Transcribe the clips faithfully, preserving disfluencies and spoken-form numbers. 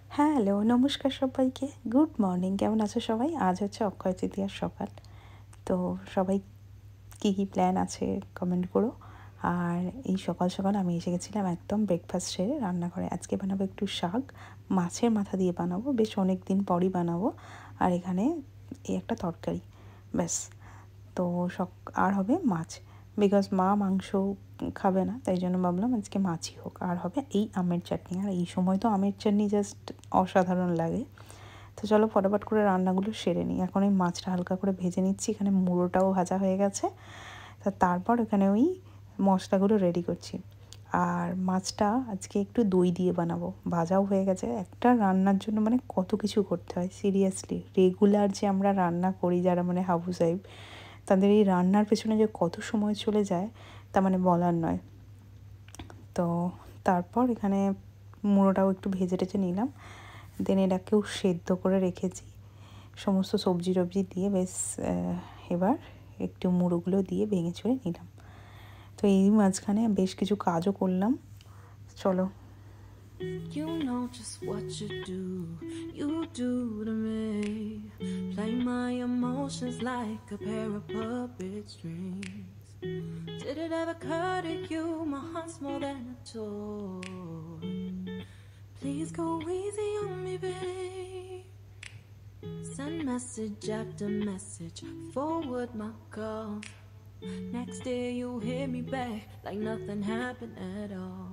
Hello, নমস্কার সবাইকে। Good morning. কেমন আছো সবাই? আজ হচ্ছে অক্ষয় তৃতীয়ার সকাল। তো সবাই কী কী প্ল্যান আছে কমেন্ট করো। আর এই সকাল সকাল আমি এসে গেছিলাম একদম ব্রেকফাস্ট সেরে রান্নাঘরে। আজকে বানাবো একটু শাক, মাছের মাথা দিয়ে বানাবো, বেশ অনেক দিন পরই বানাবো। আর এখানে এই একটা তরকারি, ব্যাস। তো সক আর হবে মাছ, বিকজ মা মাংস খাবে না, তাই জন্য ভাবলাম আজকে মাছই হোক। আর হবে এই আমের চাটনি, আর এই সময় তো আমের চাটনি জাস্ট অসাধারণ লাগে। তো চলো ফটাফট করে রান্নাগুলো সেরে নিই। এখন এই মাছটা হালকা করে ভেজে নিচ্ছি, এখানে মুড়োটাও ভাজা হয়ে গেছে। তা তারপর এখানে ওই মশলাগুলো রেডি করছি। আর মাছটা আজকে একটু দই দিয়ে বানাবো, ভাজাও হয়ে গেছে। একটা রান্নার জন্য মানে কত কিছু করতে হয় সিরিয়াসলি। রেগুলার যে আমরা রান্না করি যারা মানে হাউসওয়াইফ, তাদের এই রান্নার পেছনে যে কত সময় চলে যায় তা মানে বলার নয়। তো তারপর এখানে মুড়োটাও একটু ভেজে টেজে নিলাম, দেন এটাকেও সেদ্ধ করে রেখেছি সমস্ত সবজি টবজি দিয়ে। বেশ এবার একটু মুড়োগুলো দিয়ে ভেঙে চড়ে নিলাম। তো এই মাঝখানে বেশ কিছু কাজও করলাম, চলো। You know just what you do, you do to me. Play my emotions like a pair of puppet strings. Did it ever occur to you my heart's more than a toy? Please go easy on me, babe. Send message after message, forward my call. Next day you hear me back like nothing happened at all.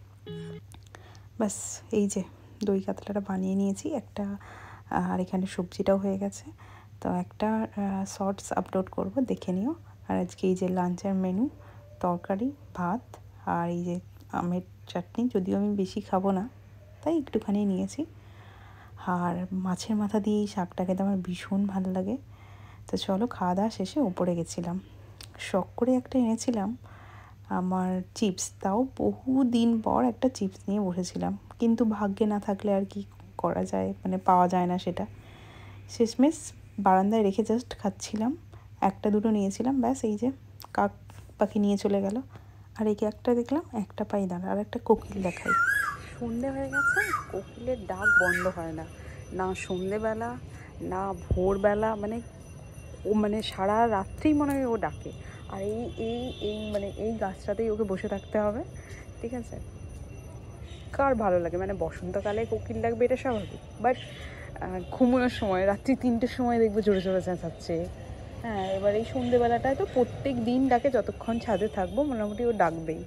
বাস এই যে দই কাতলাটা বানিয়ে নিয়েছি একটা, আর এখানে সবজিটাও হয়ে গেছে। তো একটা শর্টস আপলোড করব, দেখে নিও। আর আজকে এই যে লাঞ্চের মেনু, তরকারি, ভাত, আর এই যে আমের চাটনি, যদিও আমি বেশি খাবো না তাই একটুখানি নিয়েছি। আর মাছের মাথা দিয়ে এই শাকটা খেতে আমার ভীষণ ভালো লাগে। তো চলো, খাওয়া দাওয়া শেষে উপরে গেছিলাম, শখ করে একটা এনেছিলাম আমার চিপস, তাও বহু দিন পর একটা চিপস নিয়ে বসেছিলাম, কিন্তু ভাগ্যে না থাকলে আর কি করা যায়, মানে পাওয়া যায় না সেটা। শেষমেশ বারান্দায় রেখে জাস্ট খাচ্ছিলাম, একটা দুটো নিয়েছিলাম, ব্যাস এই যে কাক পাখি নিয়ে চলে গেল। আর এই একটা দেখলাম একটা পাই দাঁড়া, আর একটা কোকিল দেখাই। সন্ধে হয়ে গেছে, কোকিলের ডাক বন্ধ হয় না, না সন্ধেবেলা না ভোরবেলা, মানে ও মানে সারা রাত্রি মনে হয় ও ডাকে। আর এই এই এই মানে এই গাছটাতেই ওকে বসে থাকতে হবে, ঠিক আছে? কার ভালো লাগে, মানে বসন্তকালে কোকিল ডাকবে এটা স্বাভাবিক, বাট ঘুমানোর সময় রাত্রি তিনটের সময় দেখবে জোরে জোরে চেঁচাচ্ছে। হ্যাঁ, এবার এই সন্ধেবেলাটায় তো প্রত্যেক দিন ডাকে, যতক্ষণ ছাদে থাকবো মোটামুটি ও ডাকবেই।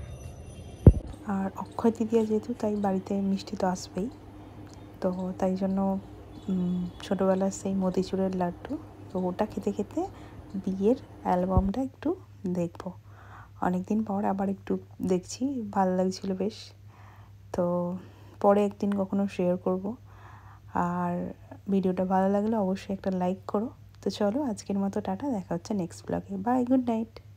আর অক্ষয় তৃতীয়া যেহেতু, তাই বাড়িতে মিষ্টি তো আসবেই। তো তাই জন্য ছোটোবেলার সেই মতিচুরের লাড্ডু, তো ওটা খেতে খেতে বিয়ের অ্যালবামটা একটু দেখবো। অনেক দিন পর আবার একটু দেখছি, ভালো লাগছিল বেশ। তো পরে একদিন কখনো শেয়ার করব। আর ভিডিওটা ভালো লাগলে অবশ্যই একটা লাইক করো। তো চলো, আজকের মতো টাটা, দেখা হচ্ছে নেক্সট ব্লগে। Bye, good night.